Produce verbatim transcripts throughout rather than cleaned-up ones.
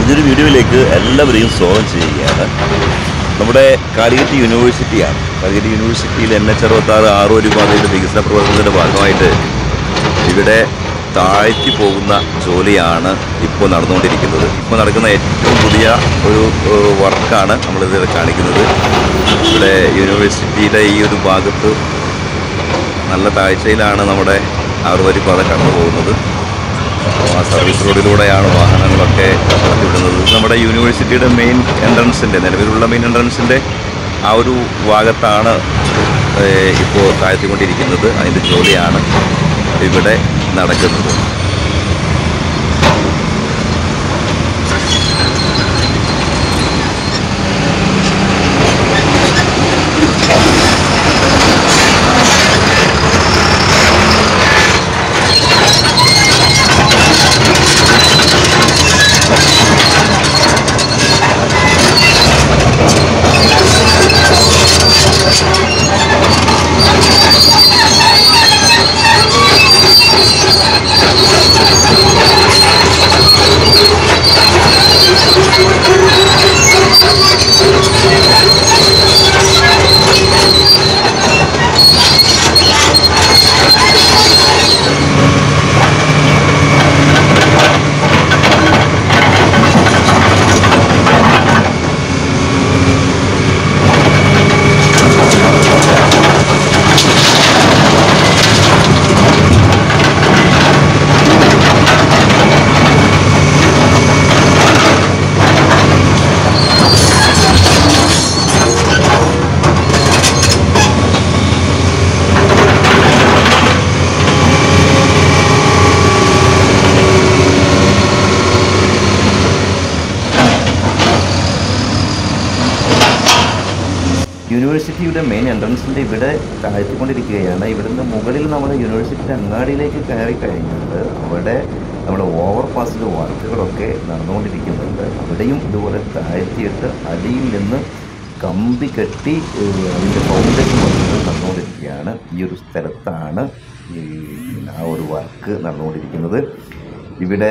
പുതിയൊരു വീഡിയോയിലേക്ക് എല്ലാവരെയും സ്വാഗതം ചെയ്യുകയാണ്. നമ്മുടെ കാലിക്കറ്റ് യൂണിവേഴ്സിറ്റിയാണ്. കാലിക്കറ്റ് യൂണിവേഴ്സിറ്റിയിൽ എൻ എച്ച് അറുപത്താറ് ആറുവരി പാതയുടെ വികസന പ്രവർത്തനത്തിൻ്റെ ഭാഗമായിട്ട് ഇവിടെ താഴ്ത്തി പോകുന്ന ജോലിയാണ് ഇപ്പോൾ നടന്നുകൊണ്ടിരിക്കുന്നത്. ഇപ്പോൾ നടക്കുന്ന ഏറ്റവും പുതിയ ഒരു വർക്കാണ് നമ്മളിത് കാണിക്കുന്നത്. ഇവിടെ യൂണിവേഴ്സിറ്റിയുടെ ഈ ഒരു ഭാഗത്ത് നല്ല താഴ്ചയിലാണ് നമ്മുടെ ആറുവരി പാത കടന്നു പോകുന്നത്. ആ സർവീസ് റോഡിലൂടെയാണ് വാഹനങ്ങളൊക്കെ കടത്തിവിടുന്നത്. നമ്മുടെ യൂണിവേഴ്സിറ്റിയുടെ മെയിൻ എൻട്രൻസിൻ്റെ നിലവിലുള്ള മെയിൻ എൻട്രൻസിൻ്റെ ആ ഒരു ഭാഗത്താണ് ഇപ്പോൾ താഴ്ത്തിക്കൊണ്ടിരിക്കുന്നത്. അതിൻ്റെ ജോലിയാണ് ഇവിടെ നടക്കുന്നത്. യൂണിവേഴ്സിറ്റിയുടെ മെയിൻ എൻട്രൻസിൻ്റെ ഇവിടെ താഴ്ത്തിക്കൊണ്ടിരിക്കുകയാണ്. ഇവിടുന്ന് മുകളിൽ നമ്മുടെ യൂണിവേഴ്സിറ്റിയുടെ അങ്ങാടിയിലേക്ക് കയറി കഴിഞ്ഞിട്ട് അവിടെ നമ്മുടെ ഓവർ പാസിൻ്റെ വർക്കുകളൊക്കെ നടന്നുകൊണ്ടിരിക്കുന്നുണ്ട്. അവിടെയും ഇതുപോലെ താഴ്ത്തിയിട്ട് അടിയിൽ നിന്ന് കമ്പി കെട്ടി അതിൻ്റെ ഫൗണ്ടേഷൻ വർക്കുകൾ നടന്നുകൊണ്ടിരിക്കുകയാണ്. ഈ ഒരു സ്ഥലത്താണ് ഈ ആ ഒരു വർക്ക് നടന്നുകൊണ്ടിരിക്കുന്നത്. ഇവിടെ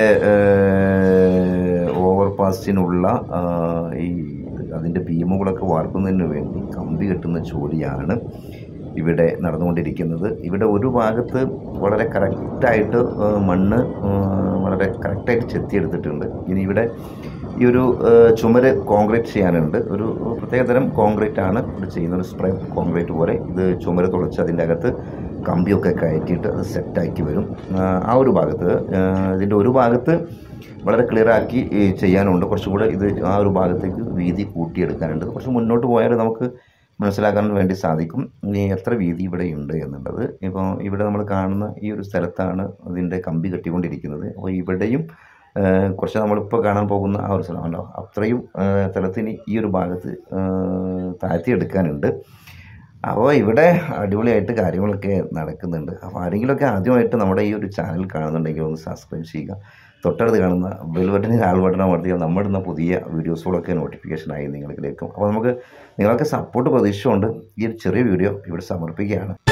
ഓവർ പാസിനുള്ള ഈ അതിൻ്റെ ബീമുകളൊക്കെ വാർക്കുന്നതിന് വേണ്ടി കമ്പി കെട്ടുന്ന ജോലിയാണ് ഇവിടെ നടന്നുകൊണ്ടിരിക്കുന്നത്. ഇവിടെ ഒരു ഭാഗത്ത് വളരെ കറക്റ്റായിട്ട് മണ്ണ് വളരെ കറക്റ്റായിട്ട് ചെത്തിയെടുത്തിട്ടുണ്ട്. ഇനി ഇവിടെ ഈ ഒരു ചുമര് കോൺക്രീറ്റ് ചെയ്യാനുണ്ട്. ഒരു പ്രത്യേകതരം കോൺക്രീറ്റ് ആണ് ഇത് ചെയ്യുന്നത്. സ്പ്രേ കോൺക്രീറ്റ് പോലെ ഇത് ചുമര് തുളച്ച് അതിൻ്റെ അകത്ത് കമ്പിയൊക്കെ കയറ്റിയിട്ട് അത് സെറ്റാക്കി വരും. ആ ഒരു ഭാഗത്ത് ഇതിൻ്റെ ഒരു ഭാഗത്ത് വളരെ ക്ലിയറാക്കി ചെയ്യാനുണ്ട്. കുറച്ചും കൂടെ ഇത് ആ ഒരു ഭാഗത്തേക്ക് വീതി കൂട്ടിയെടുക്കാനുണ്ട്. കുറച്ച് മുന്നോട്ട് പോയാൽ നമുക്ക് മനസ്സിലാക്കാൻ വേണ്ടി സാധിക്കും ഇനി എത്ര വീതി ഇവിടെ ഉണ്ട് എന്നുള്ളത്. ഇപ്പോൾ ഇവിടെ നമ്മൾ കാണുന്ന ഈ ഒരു സ്ഥലത്താണ് ഇതിൻ്റെ കമ്പി കെട്ടിക്കൊണ്ടിരിക്കുന്നത്. അപ്പോൾ ഇവിടെയും കുറച്ച് നമ്മളിപ്പോൾ കാണാൻ പോകുന്ന ആ ഒരു സ്ഥലമല്ലോ അത്രയും സ്ഥലത്തിന് ഈ ഒരു ഭാഗത്ത് താഴ്ത്തിയെടുക്കാനുണ്ട്. അപ്പോൾ ഇവിടെ അടിപൊളിയായിട്ട് കാര്യങ്ങളൊക്കെ നടക്കുന്നുണ്ട്. അപ്പോൾ ആരെങ്കിലുമൊക്കെ ആദ്യമായിട്ട് നമ്മുടെ ഈ ഒരു ചാനൽ കാണുന്നുണ്ടെങ്കിൽ ഒന്ന് സബ്സ്ക്രൈബ് ചെയ്യുക. തൊട്ടടുത്ത് കാണുന്ന ബെൽ ബട്ടണിൽ ആൾ ബട്ടൺ അമർത്തിയാൽ നമ്മളിടുന്ന പുതിയ വീഡിയോസുകളൊക്കെ നോട്ടിഫിക്കേഷനായി നിങ്ങളിലേക്കും. അപ്പോൾ നമുക്ക് നിങ്ങളൊക്കെ സപ്പോർട്ട് പ്രതീക്ഷിച്ചുകൊണ്ട് ഈ ഒരു ചെറിയ വീഡിയോ ഇവിടെ സമർപ്പിക്കുകയാണ്.